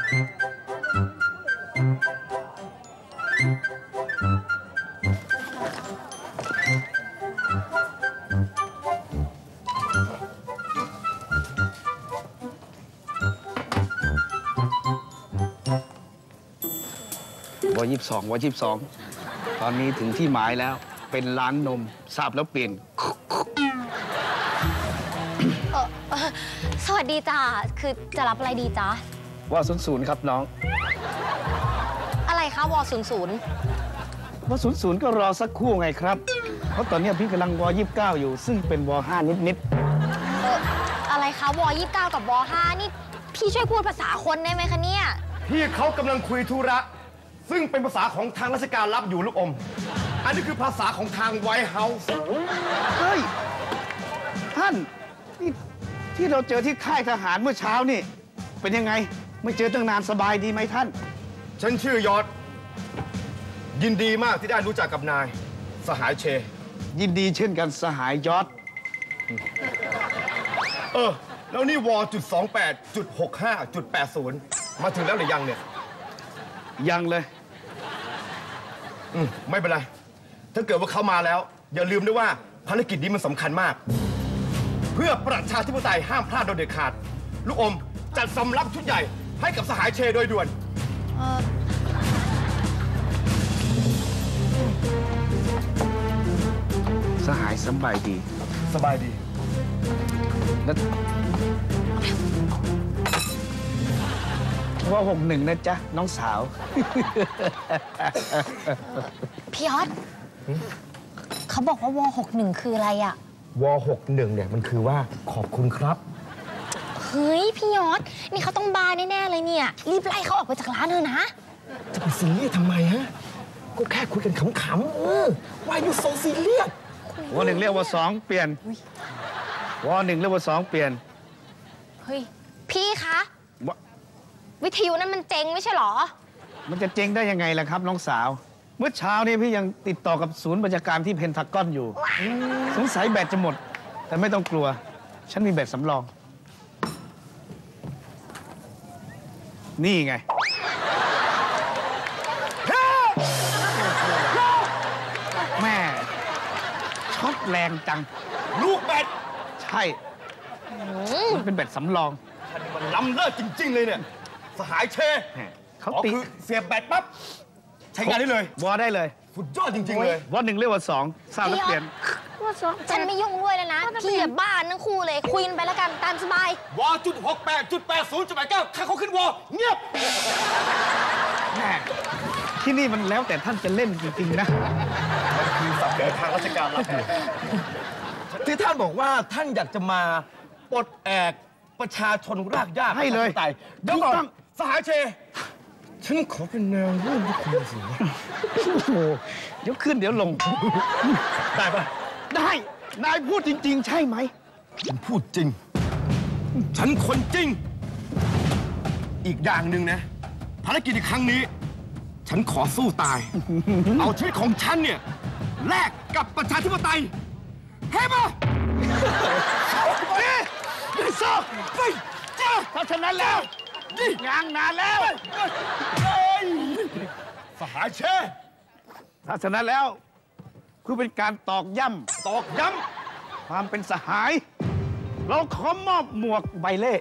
ว.22 ตอนนี้ถึงที่หมายแล้วเป็นร้านนมทราบแล้วเปลี่ยนสวัสดีจ้าคือจะรับอะไรดีจ้า .00 ครับน้องอะไรคะ.00 .00 ก็รอสักครู่ไงครับเพราะตอนนี้พี่กำลัง.29 อยู่ซึ่งเป็น.5 นิดอะไรคะ.29 กับ.5นี่พี่ช่วยพูดภาษาคนได้ไหมคะเนี่ยพี่เขากำลังคุยธุระซึ่งเป็นภาษาของทางราชการรับอยู่ลูกอมอันนี้คือภาษาของทางไวท์เฮาส์เฮ้ยท่านนี่ที่เราเจอที่ค่ายทหารเมื่อเช้านี่เป็นยังไงไม่เจอตั้งนานสบายดีไหมท่านฉันชื่อยอดยินดีมากที่ได้รู้จักกับนายสหายเชยินดีเช่นกันสหายยอดแล้วนี่.28.65.80 มาถึงแล้วหรือยังเนี่ยยังเลยไม่เป็นไรถ้าเกิดว่าเขามาแล้วอย่าลืมด้วยว่าภารกิจนี้มันสำคัญมากเพื่อประชาธิปไตยห้ามพลาดโดยเด็ดขาดลูกอมจัดสำรับชุดใหญ่ให้กับสหายเชโดยด่วนสหายสบายดีสบายดีแล้ว.61 นะจ๊ะน้องสาวพี่ยอดเขาบอกว่า.61 คืออะไรอะ .61 เนี่ยมันคือว่าขอบคุณครับเฮ้ยพี่ยอดนี่เขาต้องบาแน่ๆเลยเนี่ยรีบไล่เขาออกไปจากร้านเถอะนะจะไปซีเรียสทำไมฮะก็แค่คุยกันขำๆว่าอยู่โซซีเรียส .1 เรียกว่า.2 เปลี่ยน.1 เรียกว่า.2 เปลี่ยนเฮ้ยพี่คะวิทยุนั้นมันเจ๊งไม่ใช่หรอมันจะเจ๊งได้ยังไงล่ะครับน้องสาวเมื่อเช้านี้พี่ยังติดต่อกับศูนย์บัญชาการที่เพนทากอนอยู่สงสัยแบตจะหมดแต่ไม่ต้องกลัวฉันมีแบตสำรองนี่ไงแม่ช็อตแรงจังลูกแบตใช่มันเป็นแบตสำรองมันล้ำเลิศจริงๆเลยเนี่ยสหายเชเขาติดเสียบแบตปั๊บใช้งานได้เลยวอได้เลยสุดยอดจริงๆเลย .1 เรียกว่า.2 ทราบแล้วเปลี่ยนฉันไม่ยุ่งด้วยแล้วนะพี่อย่าบ้านทั้งคู่เลยคุยกันไปแล้วกันตามสบาย .68.80.89 ถ้าเขาขึ้นเงียบแม่ที่นี่มันแล้วแต่ท่านจะเล่นจริงๆนะมันคือสับเดินทางราชการรับที่ท่านบอกว่าท่านอยากจะมาปลดแอกประชาชนรากหญ้าให้เลยเดี๋ยวก่อนสหายเชฉันขอเป็นแนวร่วมด้วยคุณสิโอ้โหเดี๋ยวขึ้นเดี๋ยวลงได้ปะได้นายพูดจริงๆใช่ไหมฉันพูดจริงฉันคนจริงอีกอย่างหนึ่งนะภารกิจในครั้งนี้ฉันขอสู้ตายเอาชีวิตของฉันเนี่ยแลกกับประชาธิปไตยเฮ้ยมาไม่ชอบไปจ้าถ้าฉะนั้นแล้วงานนานแล้วสหายเชถ้าฉะนั้นแล้วคือเป็นการตอกย้ำความเป็นสหายเราขอมอบหมวกใบเล่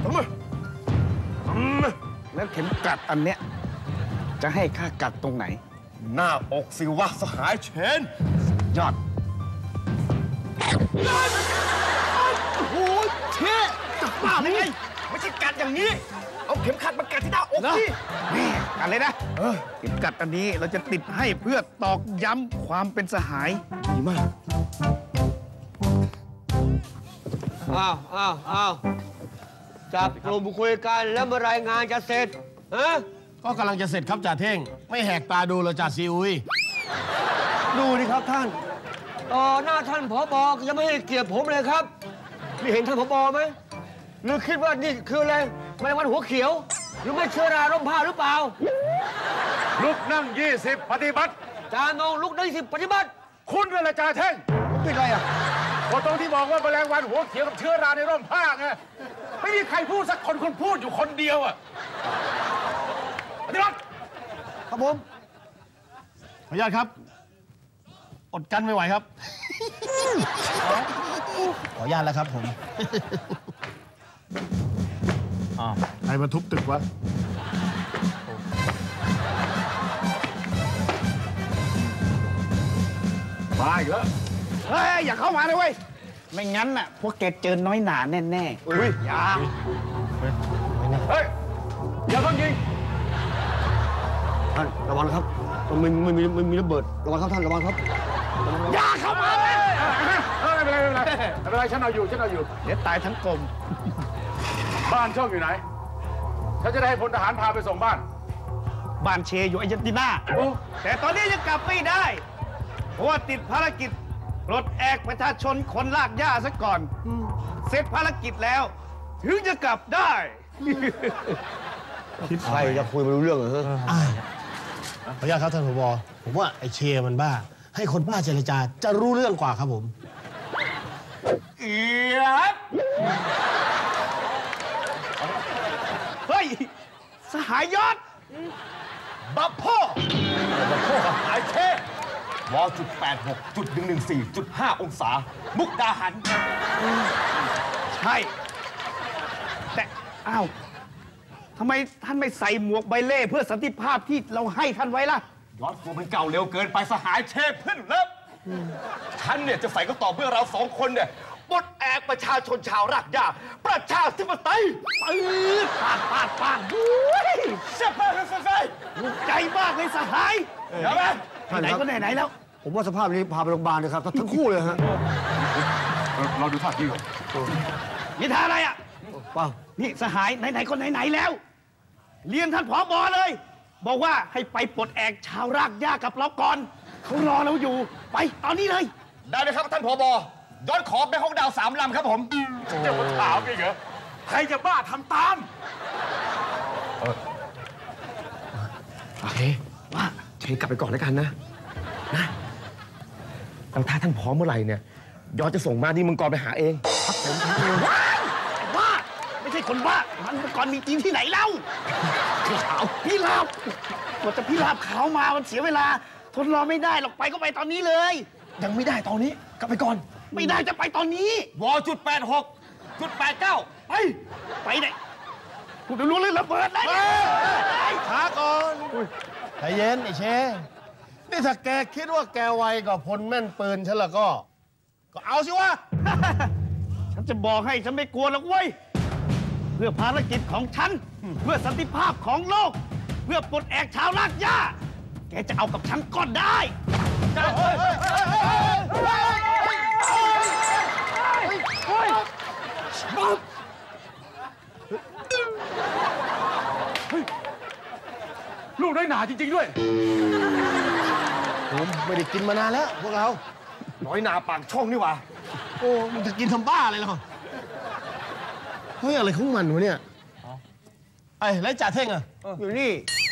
แล้วเข็มกลัดอันเนี้ยจะให้ข้ากัดตรงไหนหน้าอกสิวะสหายเชนยอดโอ้โหเชจะบ้าได้ไงไม่ใช่กัดอย่างนี้เอาเข็มขัดมากัดที่หน้าอกสินี่กันเลยนะเข็มกัดอันนี้เราจะติดให้เพื่อตอกย้ำความเป็นสหายดีมากอ้าวจับกลุ่มคุยกันแล้วเมื่อไรงานจะเสร็จก็กำลังจะเสร็จครับจ่าเท่งไม่แหกตาดูเลยจ่าซีอุยดูดิครับท่านหน้าท่านผบ.ยังไม่ให้เกียรติผมเลยครับนี่เห็นท่านผบ.ไหมหรือคิดว่านี่คืออะไรแมลงวันหัวเขียวหรือไม่เชื้อราร่มผ้าหรือเปล่าลุกนั่ง20ปฏิบัติจ่านงลุกนั่ง20ปฏิบัติคุณนั่นแหละจ่าเท่งเป็นไรอ่ะพอตรงที่บอกว่าแมลงวันหัวเขียวกับเชื้อราในร่มผ้าไงไม่มีใครพูดสักคนคุณพูดอยู่คนเดียวอ่ะปฏิบัติครับผมขออนุญาตครับ อดกันไม่ไหวครับ ขออนุญาตแล้วครับผม ใครมาทุบตึกวะมาอีกแล้วเฮ้ย อย่าเข้ามาเลยเว้ย ไม่งั้นน่ะ พวกแกเจอน้อยหนาแน่ๆอุ้ยอย่าเฮ้ย อย่าเพิ่งยิงท่านระวังนะครับมันมีระเบิดระวังครับท่านระวังครับอย่าเข้ามาเลยไม่เป็นไรไม่เป็นไรฉันเอาอยู่เดี๋ยวตายทั้งกลมบ้านช่องอยู่ไหน ฉันจะได้ให้พลทหารพาไปส่งบ้านบ้านเชอยู่อาร์เจนตินาโอ้แต่ตอนนี้ยังกลับไม่ได้ เพราะว่าติดภารกิจปลดแอกประชาชนคนลากหญ้าซะก่อน เสร็จภารกิจแล้ว ถึงจะกลับได้ใครจะคุยไม่รู้เรื่องเหรอฮะขออนุญาตครับท่านผบ.ผมว่าไอ้เชมันบ้า ให้คนบ้าเจรจาจะรู้เรื่องกว่าครับผมเอียดเฮ้ย สหายยอดบัพพ่อหายเทพวจุด86จุด114จุด5องศา มุกดาหารใช่ แต่ อ้าวทำไมท่านไม่ใส่หมวกใบเล่เพื่อสันติภาพที่เราให้ท่านไว้ล่ะย้อนตัวมันเก่าเร็วเกินไปสหายเทพเพื่อนเลิฟฉันเนี่ยจะใส่ก็ต่อเมื่อเราสองคนเนี่ยปลดแอกประชาชนชาวรากหญ้าประชาธิปไตยปืดปาดอุ้ยเสียบไปเลยไฟถูกใจมากเลยสหายเดี๋ยวไหมไหนๆก็ไหนๆแล้วผมว่าสภาพนี้พาไปโรงพยาบาลเลยครับทั้งคู่เลยฮะเราดูท่าทีก่อนนี่ท่าอะไรอ่ะเปล่านี่สหายไหนๆก็ไหนๆแล้ว เรียนท่านผอบอเลย บอกว่าให้ไปปลดแอกชาวรากหญ้ากับเราก่อน เขารอเราอยู่ ไปตอนนี้เลยได้เลยครับท่านผบย้อนขอไปห้องดาว3 ลำครับผมจะมาถามอีกเหรอใครจะบ้าทำตามโอเคว่าเชกลับไปก่อนแล้วกันนะถ้าท่านพร้อมเมื่อไหร่เนี่ยย้อนจะส่งมาที่มังกรไปหาเองว้ายไอ้บ้า ไม่ใช่คนบ้า มันก่อนมีจริงที่ไหนเล่าพี่ขาวพี่ลาบกว่าจะพี่ลาบขาวมา มันเสียเวลา ทนรอไม่ได้หรอกไปก็ไปตอนนี้เลยยังไม่ได้ตอนนี้กลับไปก่อนไม่ได้จะไปตอนนี้จุด86จุด89ไปไปไหนกูจะรู้เรื่องระเบิดเลยช้าก่อนใจเย็นไอ้เช นี่ถ้าแกคิดว่าแกไวกว่าพลแม่นปืนฉันละก็ เอาสิวะฉันจะบอกให้ฉันไม่กลัวหรอกเว้ย เพื่อภารกิจของฉัน เพื่อสันติภาพของโลก เพื่อปลดแอกชาวรากหญ้า แกจะเอากับฉันก็ได้ลูกได้หนาจริงๆด้วยผมไม่ได้กินมานานแล้วพวกเราน้อยหนาปากช่องนี่หว่าโอ้มันจะกินทำบ้าอะไรล่ะเฮ้ยอะไรของมันวะเนี่ยไอ้แล้วจ่าเท่งอะอยู่นี่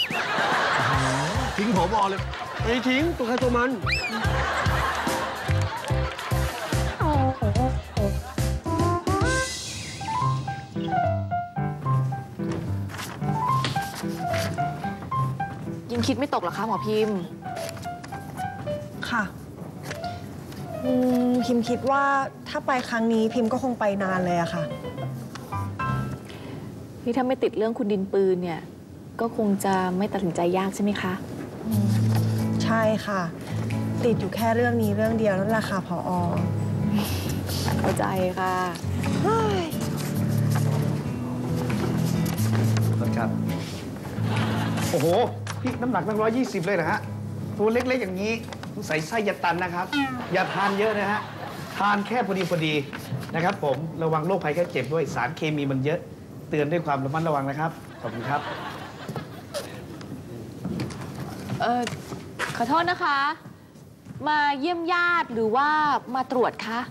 ทิ้งผบเลยไม่ทิ้งตัวใครตัวมันยังคิดไม่ตกเหรอคะหมอพิมพ์ค่ะพิมพ์คิดว่าถ้าไปครั้งนี้พิมพ์ก็คงไปนานเลยอะค่ะนี่ถ้าไม่ติดเรื่องคุณดินปืนเนี่ย ก็คงจะไม่ตัดสินใจยากใช่ไหมคะใช่ค่ะ ติดอยู่แค่เรื่องนี้เรื่องเดียวนั่นแหละค่ะผอ. เข้าใจค่ะเฮ้ยครับ โอ้โห พี่น้ำหนักตั้ง120 เลยนะฮะ ตัวเล็กๆอย่างนี้ใส่ไส้ยาตันนะครับ อย่าทานเยอะนะฮะ ทานแค่พอดีนะครับผม ระวังโรคภัยแค่เจ็บด้วย สารเคมีมันเยอะ เตือนด้วยความระมัดระวังนะครับ ขอบคุณครับขอโทษนะคะ มาเยี่ยมญาติหรือว่ามาตรวจคะ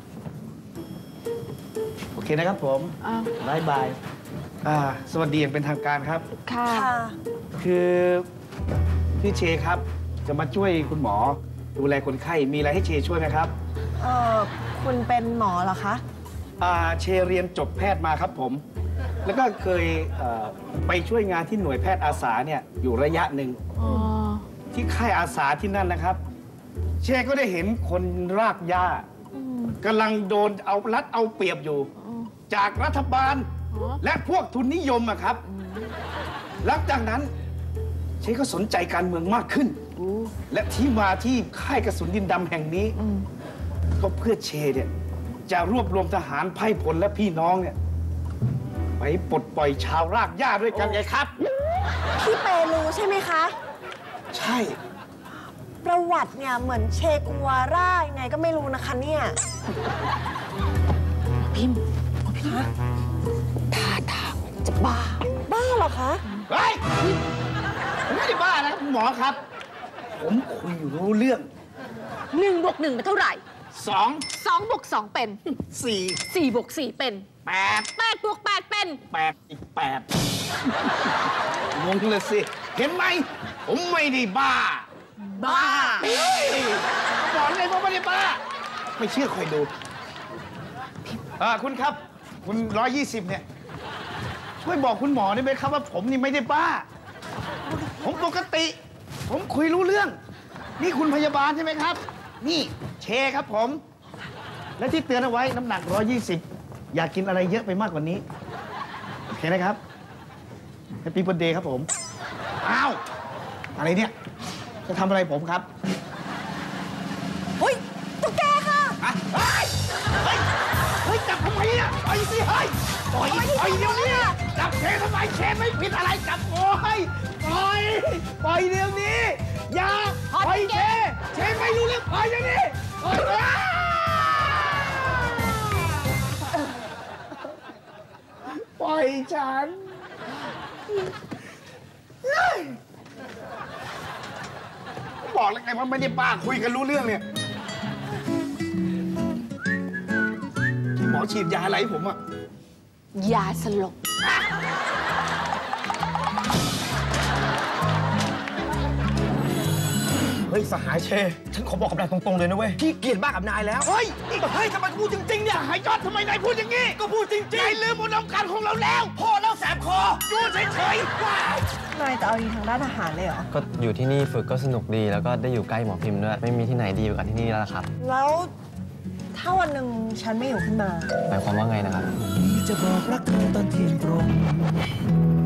โอเคนะครับผมอ้าวบายบาย สวัสดีอย่างเป็นทางการครับค่ะค่ะคือพี่เชครับ จะมาช่วยคุณหมอดูแลคนไข้ มีอะไรให้เชช่วยไหมครับคุณเป็นหมอเหรอคะเชเรียนจบแพทย์มาครับผมแล้วก็เคยไปช่วยงานที่หน่วยแพทย์อาสาเนี่ยอยู่ระยะหนึ่งอ๋อที่ค่ายอาสาที่นั่นนะครับ เชก็ได้เห็นคนรากหญ้ากำลังโดนเอารัดเอาเปรียบอยู่ จากรัฐบาลและพวกทุนนิยมอะครับ หลังจากนั้นเชก็สนใจการเมืองมากขึ้น และที่มาที่ค่ายกระสุนดินดำแห่งนี้ ก็เพื่อเชเนี่ยจะรวบรวมทหารไพร่พลและพี่น้องเนี่ยไปปลดปล่อยชาวรากหญ้าด้วยกันไงครับพี่เปรู้ใช่ไหมคะใช่ประวัติเนี่ยเหมือนเชกัวาร่ายังไงก็ไม่รู้นะคะเนี่ยพิมพ์บ้าเหรอคะเฮ้ยผมไม่ได้บ้านะครับคุณหมอครับ ผมคุยรู้เรื่อง 1 บวก 1 เป็นเท่าไหร่ 2 2 บวก 2 เป็น 4 4 บวก 4 เป็น 8 8 บวก 8 เป็น 8 อีก 8 งงเลยสิ เห็นไหม ผมไม่ได้บ้าบ้าเฮ้ยบอกเลยว่าไม่ได้บ้า ไม่เชื่อคอยดูคุณครับ คุณ 120 เนี่ย ช่วยบอกคุณหมอได้ไหมครับว่าผมนี่ไม่ได้บ้า ผมปกติ ผมคุยรู้เรื่อง นี่คุณพยาบาลใช่ไหมครับ นี่เชครับผม และที่เตือนเอาไว้น้ำหนัก 120 อย่ากินอะไรเยอะไปมากกว่านี้ โอเคนะครับแฮปปี้เบิร์ธเดย์ครับผม อ้าว อะไรเนี่ย จะทำอะไรผมครับเฮ้ย ตุ๊กแกค่ะอะเฮ้ย เฮ้ย เฮ้ย จับทำไมอ่ะปล่อยสิ เฮ้ย ปล่อยเดี๋ยวนี้จับเชทำไมเชไม่ผิดอะไรจับโอ้ยปล่อยปล่อยเดี๋ยวนี้ อย่าปล่อยเชไม่รู้เรื่องปล่อยเดี๋ยวนี้ปล่อยปล่อยฉันบอกแล้วไงว่าไม่ได้บ้าคุยกันรู้เรื่องเนี่ย หมอฉีดยาอะไรให้ผมอะยาสลบเฮ้ย สหายเช ฉันขอบอกกับนายตรงๆเลยนะเว้ย พี่เกลียดบ้ากับนายแล้วเฮ้ยทำไมพูดจริงๆเนี่ยหายยอดทำไมนายพูดอย่างนี้ ก็พูดจริงๆนายลืมอุดมการณ์ของเราแล้วพอแล้วแสบคออยู่เฉยๆว้ายนายจะเอาดีทางด้านอาหารเลยเหรอก็อยู่ที่นี่ฝึกก็สนุกดีแล้วก็ได้อยู่ใกล้หมอพิมพ์ด้วยไม่มีที่ไหนดีกว่าที่นี่แล้วล่ะครับแล้วถ้าวันหนึ่งฉันไม่อยู่ขึ้นมาหมายความว่าไงนะครับจะบอกรักเธอตอนเที่ยงตรง